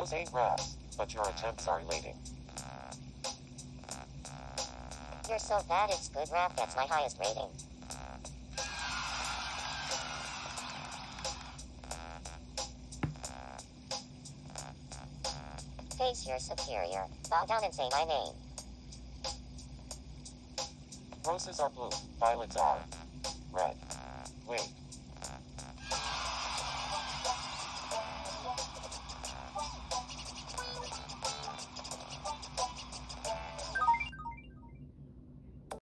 Those ain't rats, but your attempts are elating. You're so bad it's good rap, that's my highest rating. Face your superior, bow down and say my name. Roses are blue, violets are red.